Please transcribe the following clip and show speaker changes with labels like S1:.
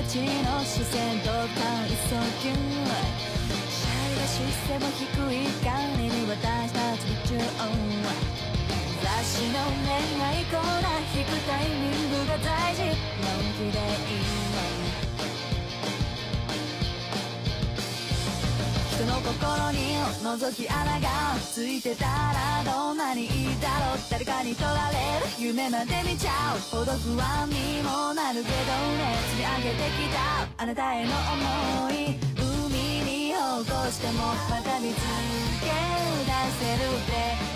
S1: ちの視線ドクター一層キュンシャイが視線も低い管理に私たち夢中雑誌の恋愛コーナー引くタイミングが大事のんきでいいの人の心に覗き穴がついてたらどんなにいいだろう誰かに取られる夢まで見ちゃうほど不安にもなるけどね積み上げてきたあなたへの思い海に落としてもまた見つけ出せるって